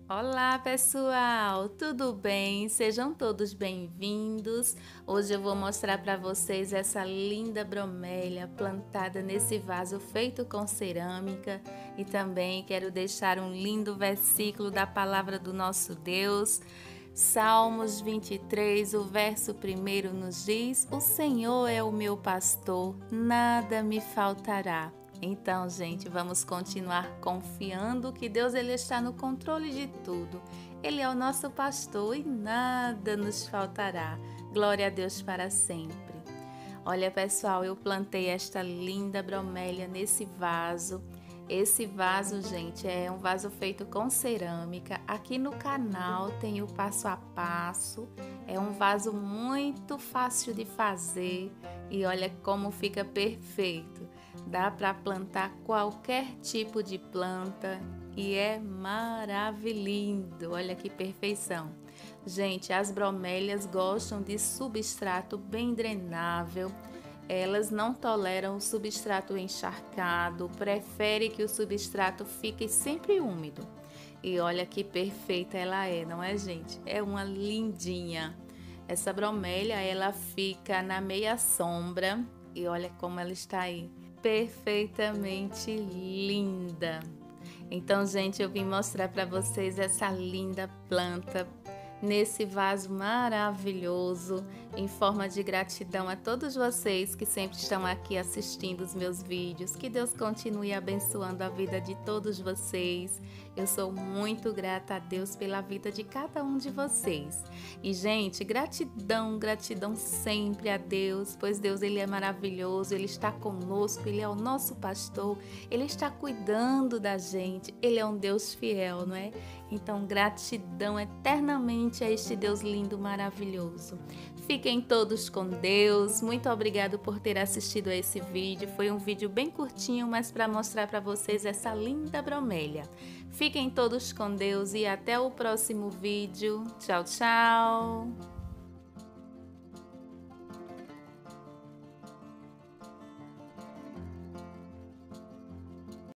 Olá, pessoal! Tudo bem? Sejam todos bem-vindos. Hoje eu vou mostrar para vocês essa linda bromélia plantada nesse vaso feito com cerâmica e também quero deixar um lindo versículo da palavra do nosso Deus. Salmos 23, o verso 1 nos diz: O Senhor é o meu pastor, nada me faltará. Então, gente, vamos continuar confiando que Deus ele está no controle de tudo. Ele é o nosso pastor e nada nos faltará. Glória a Deus para sempre. Olha, pessoal, eu plantei esta linda bromélia nesse vaso. Esse vaso, gente, é um vaso feito com cerâmica. Aqui no canal tem o passo a passo. É um vaso muito fácil de fazer e olha como fica perfeito. Dá para plantar qualquer tipo de planta e é maravilhoso. Olha que perfeição. Gente, as bromélias gostam de substrato bem drenável. Elas não toleram o substrato encharcado, prefere que o substrato fique sempre úmido. E olha que perfeita ela é, não é, gente? É uma lindinha. Essa bromélia, ela fica na meia sombra e olha como ela está aí, perfeitamente linda. Então, gente, eu vim mostrar para vocês essa linda planta nesse vaso maravilhoso, em forma de gratidão a todos vocês que sempre estão aqui assistindo os meus vídeos. Que Deus continue abençoando a vida de todos vocês. Eu sou muito grata a Deus pela vida de cada um de vocês. E, gente, gratidão, gratidão sempre a Deus, pois Deus ele é maravilhoso, Ele está conosco, Ele é o nosso pastor, Ele está cuidando da gente, Ele é um Deus fiel, não é? Então, gratidão eternamente a este Deus lindo, maravilhoso. Fiquem todos com Deus. Muito obrigado por ter assistido a esse vídeo. Foi um vídeo bem curtinho, mas para mostrar para vocês essa linda bromélia. Fiquem todos com Deus e até o próximo vídeo. Tchau, tchau!